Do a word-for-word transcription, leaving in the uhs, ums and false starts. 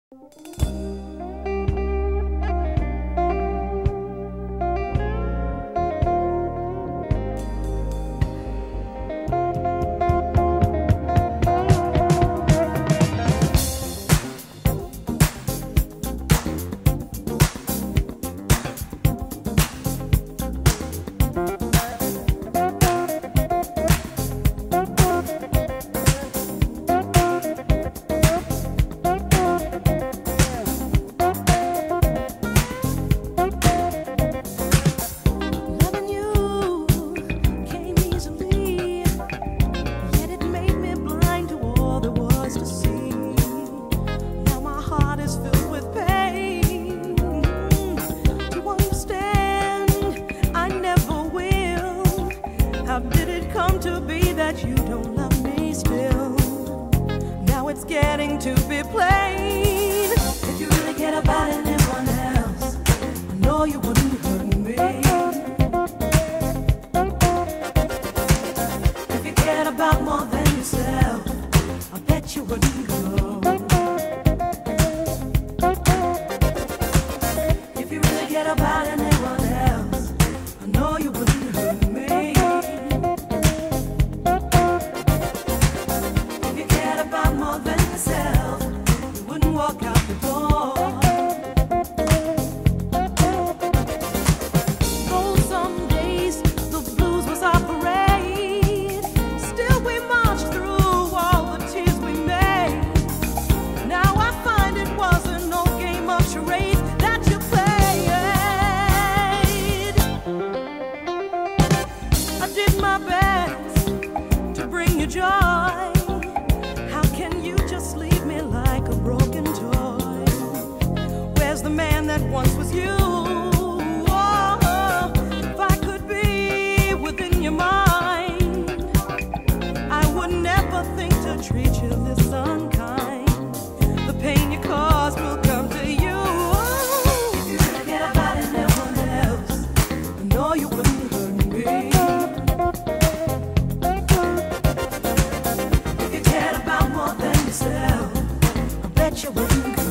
How did it come to be that you don't love me still? Now it's getting to be plain. If you really cared about anyone else, I know you wouldn't hurt me. If you cared about more than yourself, I bet you wouldn't go. If you really cared about anyone else, I know you wouldn't hurt me. More than yourself, you wouldn't walk out the door. Though some days the blues was our parade, still we marched through all the tears we made. Now I find it wasn't no game of charades that you played. I did my best to bring you joy. Just leave me like a broken toy. Where's the man that once was you? Oh, if I could be within your mind, I would never think to treat you this unkind. The pain you cause will come to you. If you really cared about anyone else, I know you wouldn't hurt me. I bet you wouldn't.